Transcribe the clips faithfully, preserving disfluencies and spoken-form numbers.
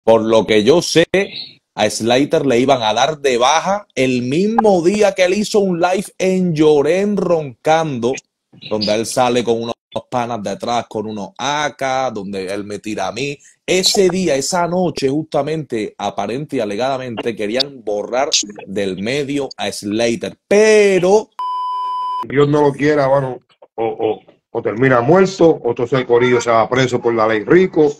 Por lo que yo sé, a Slater le iban a dar de baja el mismo día que él hizo un live en Llorén roncando, donde él sale con unos panas de atrás, con unos A K, donde él me tira a mí. Ese día, esa noche, justamente, aparente y alegadamente, querían borrar del medio a Slater, pero Dios no lo quiera, bueno, o, o, o termina muerto, o todo el corillo se va preso por la ley Rico.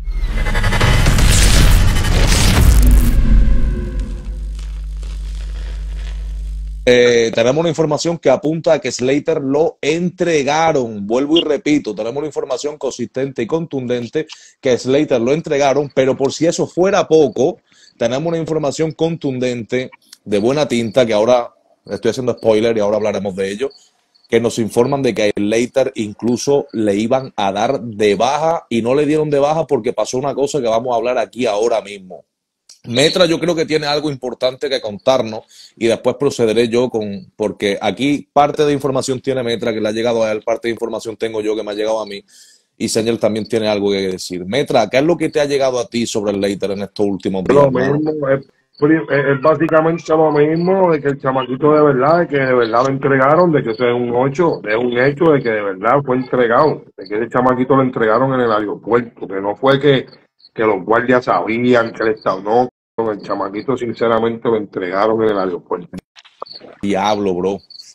Eh, tenemos una información que apunta a que Slater lo entregaron. Vuelvo y repito, tenemos una información consistente y contundente que Slater lo entregaron, pero por si eso fuera poco, tenemos una información contundente de buena tinta, que ahora estoy haciendo spoiler y ahora hablaremos de ello, que nos informan de que a Slater incluso le iban a dar de baja y no le dieron de baja porque pasó una cosa que vamos a hablar aquí ahora mismo. Metra yo creo que tiene algo importante que contarnos y después procederé yo con, porque aquí parte de información tiene Metra que le ha llegado a él, parte de información tengo yo que me ha llegado a mí y Señor también tiene algo que decir. Metra, ¿qué es lo que te ha llegado a ti sobre el Slater en estos últimos días, Lo hermano? mismo, es, es básicamente lo mismo, de que el chamaquito de verdad, de que de verdad lo entregaron, de que eso es un hecho, es un hecho de que de verdad fue entregado, de que ese chamaquito lo entregaron en el aeropuerto, que no fue que, que los guardias sabían que él estaba, no, el chamaquito sinceramente lo entregaron en el aeropuerto. Diablo, bro.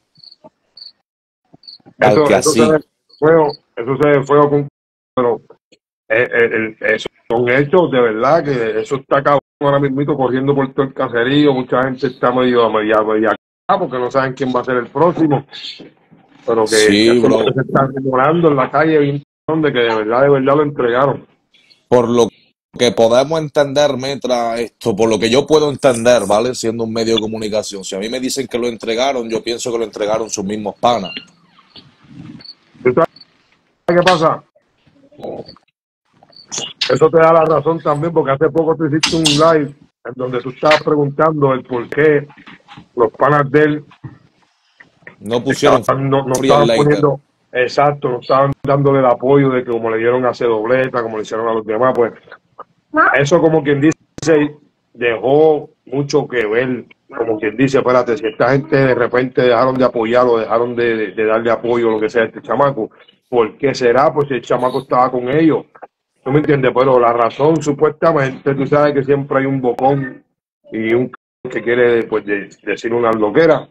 Tal Eso, que eso se así. ve feo, eso se ve feo, con, pero eh, eh, el, eso son hechos de verdad, que eso está acabado ahora mismo corriendo por todo el caserío, mucha gente está medio, media, media, porque no saben quién va a ser el próximo, pero que Sí, eso es lo bro. que se está demorando en la calle, bien, de que de verdad, de verdad lo entregaron. Por lo que podemos entender, Metra, esto, por lo que yo puedo entender, ¿vale? Siendo un medio de comunicación. Si a mí me dicen que lo entregaron, yo pienso que lo entregaron sus mismos panas. ¿Tú sabes qué pasa? Eso te da la razón también, porque hace poco tú hiciste un live en donde tú estabas preguntando el por qué los panas de él No pusieron estaban, no, no free al estaban Slater. poniendo, exacto, no estaban dándole el apoyo de que como le dieron a C dobleta, como le hicieron a los demás, pues eso como quien dice dejó mucho que ver, como quien dice, espérate, si esta gente de repente dejaron de apoyarlo, dejaron de, de, de darle apoyo, lo que sea, a este chamaco, ¿por qué será? Pues si el chamaco estaba con ellos, ¿tú me entiendes? Pero la razón, supuestamente, tú sabes que siempre hay un bocón y un que quiere pues de, decir una loquera.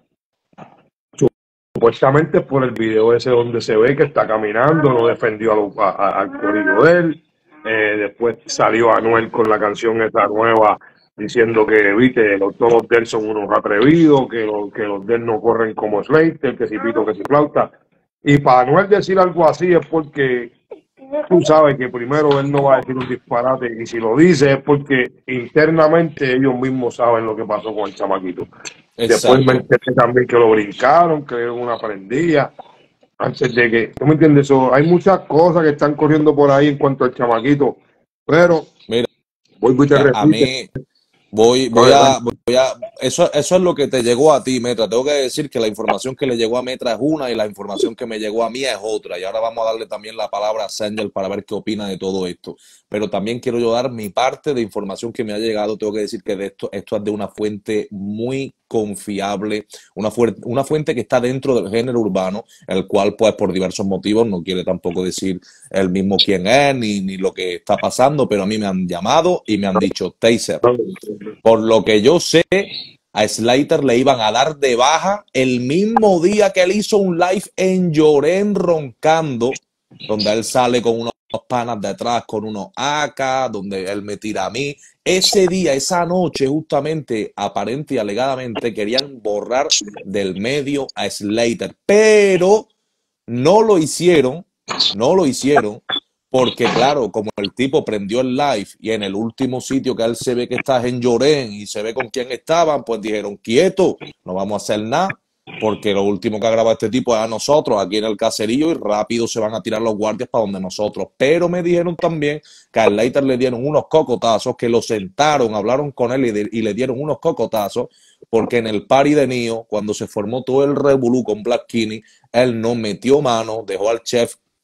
Supuestamente por el video ese donde se ve que está caminando, no defendió a lo, a, a, al corillo de él. Eh, después salió Anuel con la canción esa nueva diciendo que, viste, los, todos los de él son unos atrevidos, que, lo, que los de él no corren como Slater, que si pito, que si flauta. Y para Anuel decir algo así es porque tú sabes que primero él no va a decir un disparate y si lo dice es porque internamente ellos mismos saben lo que pasó con el chamaquito. Después me Exacto. enteré también que lo brincaron, que era una prendilla. Antes de que, ¿tú me entiendes? So, hay muchas cosas que están corriendo por ahí en cuanto al chamaquito, pero Mira, vuelvo y te a repito. mí voy, voy a, voy a, eso, eso es lo que te llegó a ti, Metra. Tengo que decir que la información que le llegó a Metra es una y la información que me llegó a mí es otra. Y ahora vamos a darle también la palabra a Sengel para ver qué opina de todo esto. Pero también quiero yo dar mi parte de información que me ha llegado. Tengo que decir que de esto, esto es de una fuente muy confiable, una, fu una fuente que está dentro del género urbano, el cual pues por diversos motivos no quiere tampoco decir él mismo quién es ni, ni lo que está pasando, pero a mí me han llamado y me han dicho, Taser, por lo que yo sé, a Slater le iban a dar de baja el mismo día que él hizo un live en Llorén roncando, donde él sale con unos panas de atrás, con unos A K, donde él me tira a mí. Ese día, esa noche, justamente, aparente y alegadamente, querían borrar del medio a Slater, pero no lo hicieron, no lo hicieron, porque claro, como el tipo prendió el live y en el último sitio que él se ve que está en Llorén y se ve con quién estaban, pues dijeron, quieto, no vamos a hacer nada, porque lo último que ha grabado este tipo es a nosotros aquí en el caserío y rápido se van a tirar los guardias para donde nosotros. Pero me dijeron también que a Slater le dieron unos cocotazos, que lo sentaron, hablaron con él y, de, y le dieron unos cocotazos, porque en el party de Nio, cuando se formó todo el revolú con Black Kinney, él no metió mano, dejó al chef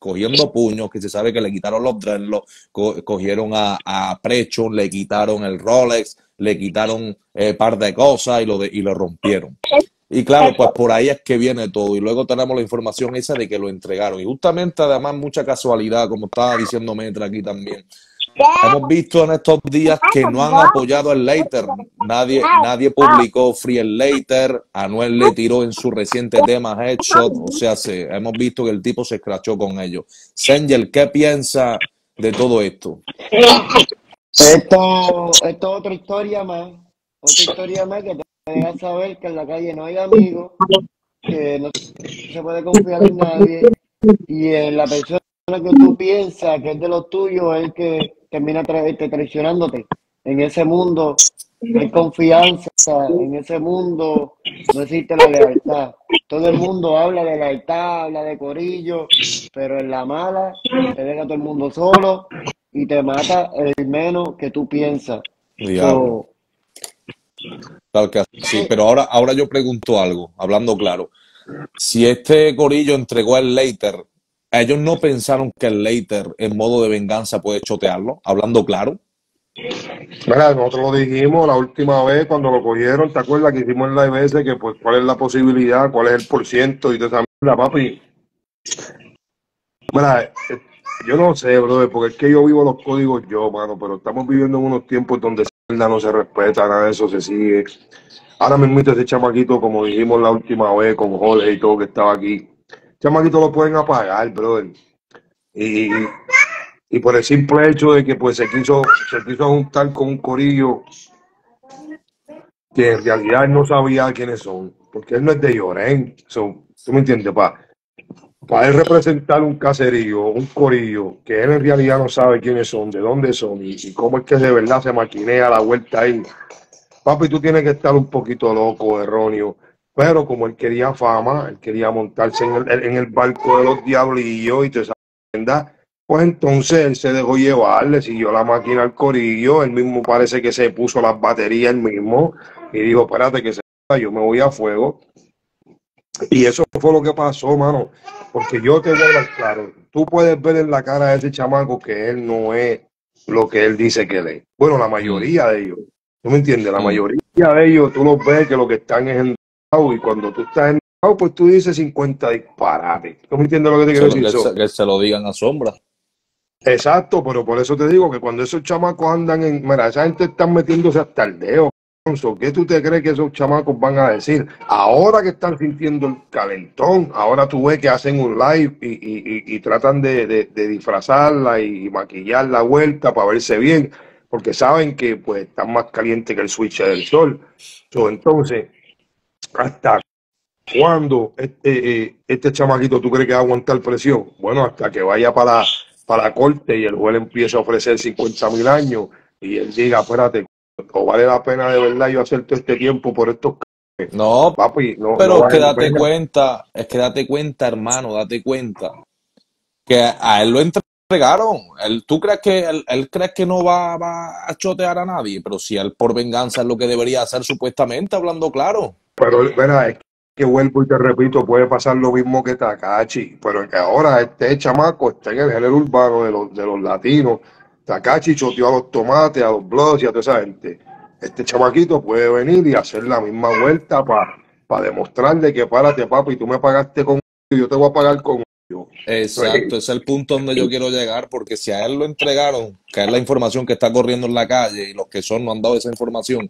cogiendo puños, que se sabe que le quitaron los dreadlocks, co cogieron a, a Prechon, le quitaron el Rolex, le quitaron eh, par de cosas y lo, de, y lo rompieron. Y claro, pues por ahí es que viene todo. Y luego tenemos la información esa de que lo entregaron. Y justamente, además, mucha casualidad, como estaba diciendo Metra aquí también. Hemos visto en estos días que no han apoyado el Later. Nadie, nadie publicó Free el Later. Anuel le tiró en su reciente tema Headshot. O sea, se, hemos visto que el tipo se escrachó con ellos. Sengel, ¿qué piensa de todo esto? Esto, esto es otra historia más. Otra historia más que te deja saber que en la calle no hay amigos, que no se puede confiar en nadie. Y en la persona que tú piensas que es de los tuyos es el que termina tra te traicionándote. En ese mundo no hay confianza, en ese mundo no existe la lealtad. Todo el mundo habla de lealtad, habla de corillo, pero en la mala te deja todo el mundo solo y te mata el menos que tú piensas. Diablo. So, claro que sí, pero ahora, ahora yo pregunto algo, hablando claro. Si este corillo entregó el Later, ellos no pensaron que el Later en modo de venganza puede chotearlo, hablando claro. Mira, nosotros lo dijimos la última vez cuando lo cogieron, ¿te acuerdas que hicimos en la live ese que pues cuál es la posibilidad, cuál es el por ciento y toda esa mierda, papi? Mira, yo no sé, brother, porque es que yo vivo los códigos yo, mano, pero estamos viviendo en unos tiempos donde esa mierda no se respeta, nada de eso se sigue. Ahora mismo ese chamaquito, como dijimos la última vez con Jorge y todo que estaba aquí, chamaquito lo pueden apagar, brother. Y, y por el simple hecho de que pues se quiso, se quiso juntar con un corillo que en realidad él no sabía quiénes son, porque él no es de Llorén. So, ¿tú me entiendes, pa? Para él representar un caserío, un corillo, que él en realidad no sabe quiénes son, de dónde son y, y cómo es que de verdad se maquinea la vuelta ahí. Papi, tú tienes que estar un poquito loco, erróneo. Pero como él quería fama, él quería montarse en el, en el barco de los diablillos y te sabes, pues entonces él se dejó llevar, le siguió la máquina al corillo, él mismo parece que se puso las baterías él mismo y dijo, espérate que se yo me voy a fuego. Y eso fue lo que pasó, mano. Porque yo te voy a hablar claro, tú puedes ver en la cara de ese chamaco que él no es lo que él dice que él es. Bueno, la mayoría de ellos. ¿Tú me entiendes? La Mm. mayoría de ellos, tú los ves que lo que están es endeudados y cuando tú estás endeudado, pues tú dices cincuenta disparates. ¿Tú me entiendes lo que te quiero decir? Que se, que se lo digan a sombra. Exacto, pero por eso te digo que cuando esos chamacos andan en... Mira, esa gente está metiéndose hasta el dedo. ¿Qué tú te crees que esos chamacos van a decir? Ahora que están sintiendo el calentón, ahora tú ves que hacen un live y, y, y, y tratan de, de, de disfrazarla y maquillar la vuelta para verse bien, porque saben que pues están más calientes que el switch del sol. So, entonces, ¿hasta cuándo este, eh, este chamaquito tú crees que va a aguantar presión? Bueno, hasta que vaya para, para la corte y el juez le empiece a ofrecer cincuenta mil años y él diga, espérate, o vale la pena de verdad yo hacer todo este tiempo por estos c... No, papi, no, pero no es que vale la date pena. cuenta, es que date cuenta, hermano, date cuenta que a él lo entregaron. Él, ¿Tú crees que él, él crees que no va, va a chotear a nadie? Pero si él por venganza es lo que debería hacer supuestamente, hablando claro. Pero verá, es que vuelvo y te repito, puede pasar lo mismo que Takashi, pero que ahora este chamaco está en el género urbano de los, de los latinos. Takashi choteó a los tomates, a los bloods y a toda esa gente. Este chamaquito puede venir y hacer la misma vuelta para pa demostrarle que párate, papi, tú me pagaste con y yo te voy a pagar con yo. Exacto, ese es el punto donde yo quiero llegar, porque si a él lo entregaron, que es la información que está corriendo en la calle y los que son no han dado esa información,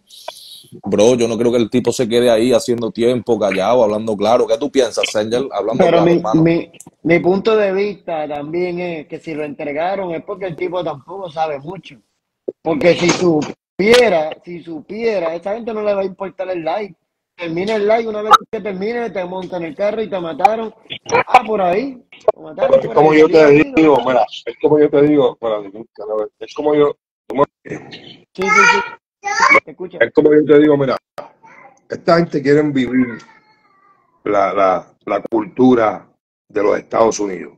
bro, yo no creo que el tipo se quede ahí haciendo tiempo, callado, hablando claro. ¿Qué tú piensas, Sengel? Hablando Pero claro, mi, hermano. mi, mi punto de vista también es que si lo entregaron es porque el tipo tampoco sabe mucho. Porque si supiera, si supiera, a esa gente no le va a importar el like. Termina el like, una vez que termine, te montan en el carro y te mataron. Ah, por ahí. Te mataron Es por como ahí. yo Sigue te así, digo, ¿no? mira, es como yo te digo, mira, es como yo, Sí, sí, sí. Te escucho. es como yo te digo, mira, esta gente quiere vivir la, la, la cultura de los Estados Unidos.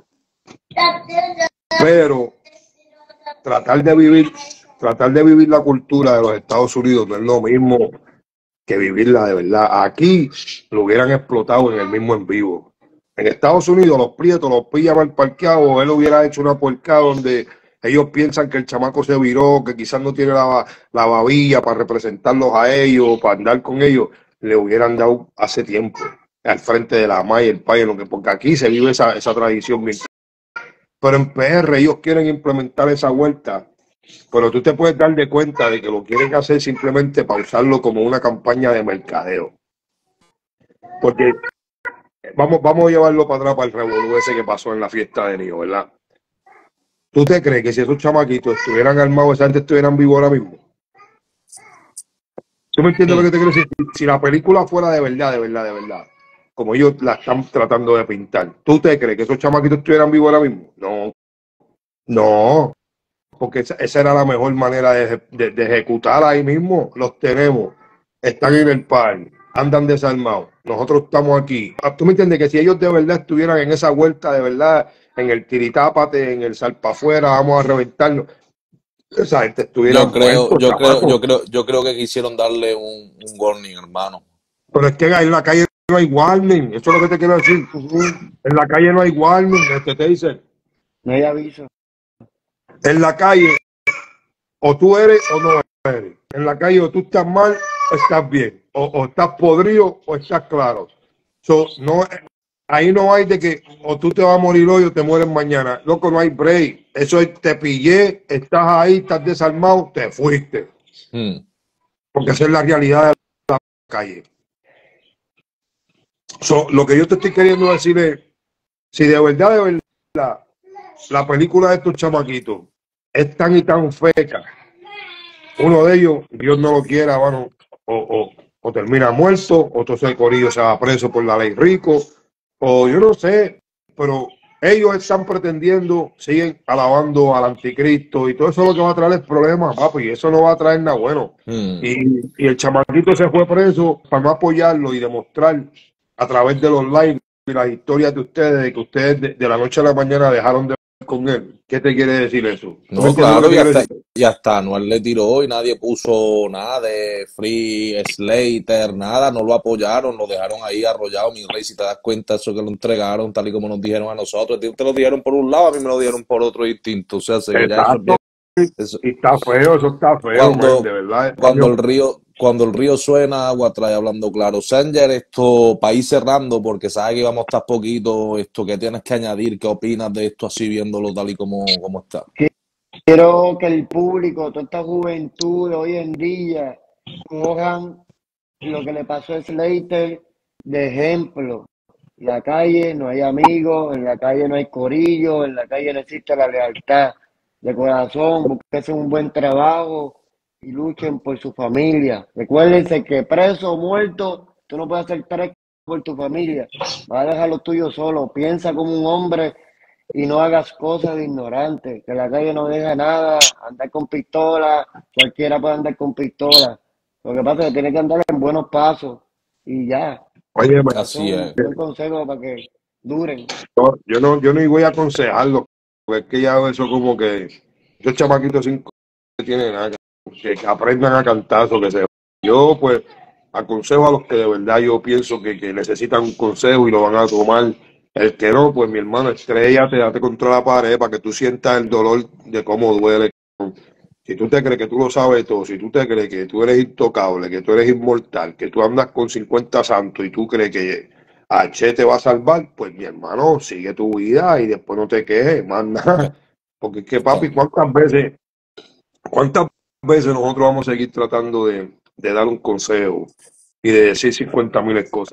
Pero tratar de vivir, tratar de vivir la cultura de los Estados Unidos no es lo mismo que vivirla de verdad. Aquí lo hubieran explotado en el mismo en vivo. En Estados Unidos los prietos los pillan mal parqueados, él hubiera hecho una puerca donde ellos piensan que el chamaco se viró, que quizás no tiene la, la babilla para representarlos a ellos, para andar con ellos, le hubieran dado hace tiempo al frente de la M A I, el país, lo que, porque aquí se vive esa, esa tradición bien. Pero en P R ellos quieren implementar esa vuelta, pero tú te puedes dar de cuenta de que lo quieren hacer simplemente para usarlo como una campaña de mercadeo. Porque vamos, vamos a llevarlo para atrás para el revolú ese que pasó en la fiesta de Nio, ¿verdad? ¿Tú te crees que si esos chamaquitos estuvieran armados, esa gente estuvieran vivos ahora mismo? ¿Tú me entiendes Mm. lo que te quiero decir? Si la película fuera de verdad, de verdad, de verdad, como ellos la están tratando de pintar, ¿tú te crees que esos chamaquitos estuvieran vivos ahora mismo? No, no, porque esa, esa era la mejor manera de, de, de ejecutar ahí mismo. Los tenemos, están en el parque, andan desarmados, nosotros estamos aquí. ¿Tú me entiendes? Que si ellos de verdad estuvieran en esa vuelta, de verdad, en el tiritápate, en el salpa afuera, vamos a reventarnos, esa gente estuviera Yo creo, muerto, yo creo, chamaco. yo creo, yo creo que quisieron darle un, un warning, hermano. Pero es que en la calle no hay warning, eso es lo que te quiero decir. Ujú. En la calle no hay warning, este te dice, No hay aviso. en la calle o tú eres o no eres. En la calle o tú estás mal o estás bien, o, o estás podrido o estás claro. So, no, ahí no hay de que o tú te vas a morir hoy o te mueres mañana. Loco, no hay break. Eso es, te pillé, estás ahí, estás desarmado, te fuiste. Mm. Porque esa es la realidad de la calle. So, lo que yo te estoy queriendo decir es, si de verdad, de verdad, la película de estos chamaquitos es tan y tan feca, uno de ellos, Dios no lo quiera, bueno, o, o, o termina muerto, otro se corillo se va preso por la ley rico, o yo no sé, pero ellos están pretendiendo, siguen alabando al anticristo y todo eso lo que va a traer es problemas, papi, y eso no va a traer nada bueno. Mm. Y, y el chamaquito se fue preso para no apoyarlo y demostrar a través de los lives y las historias de ustedes, de que ustedes de, de la noche a la mañana dejaron de ver con él. ¿Qué te quiere decir eso? ¿Tú me No, entiendes lo claro, que te y quiero hasta, decir? y hasta Anuel le tiró y nadie puso nada de Free Slater, nada, no lo apoyaron, lo dejaron ahí arrollado, mi rey, si te das cuenta, eso que lo entregaron tal y como nos dijeron a nosotros, te, te lo dijeron por un lado, a mí me lo dijeron por otro distinto, o sea, sé que ya eso es Exacto. bien, eso- Y está feo, eso está feo, man, cuando, de verdad. cuando Yo, el río, cuando el río suena, agua trae, hablando claro. Sanger, esto, para ir cerrando, porque sabes que íbamos a estar poquito, esto, ¿qué tienes que añadir? ¿Qué opinas de esto así viéndolo tal y como, como está? Quiero que el público, toda esta juventud de hoy en día, cojan lo que le pasó a Slater de ejemplo. En la calle no hay amigos, en la calle no hay corillo, en la calle no existe la lealtad. De corazón, busquen un buen trabajo y luchen por su familia. Recuérdense que preso o muerto, tú no puedes hacer tres por tu familia. Vas a dejar lo tuyo solo. Piensa como un hombre y no hagas cosas de ignorante. Que la calle no deja nada. Andar con pistola, cualquiera puede andar con pistola. Lo que pasa es que tiene que andar en buenos pasos y ya. oye, man, Eso es Así es. un buen consejo para que duren. yo, yo no, yo no voy a aconsejarlo, porque es que ya eso como que esos chamaquitos cinco no tienen nada, que, que aprendan a cantazo, que se. Yo pues aconsejo a los que de verdad yo pienso que, que necesitan un consejo y lo van a tomar. El que no, pues mi hermano, estrellate, date contra la pared para que tú sientas el dolor de cómo duele. Si tú te crees que tú lo sabes todo, si tú te crees que tú eres intocable, que tú eres inmortal, que tú andas con cincuenta santos y tú crees que H te va a salvar, pues mi hermano, sigue tu vida y después no te quejes, más nada. Porque es que, papi, ¿cuántas veces, cuántas veces nosotros vamos a seguir tratando de, de dar un consejo y de decir cincuenta mil cosas?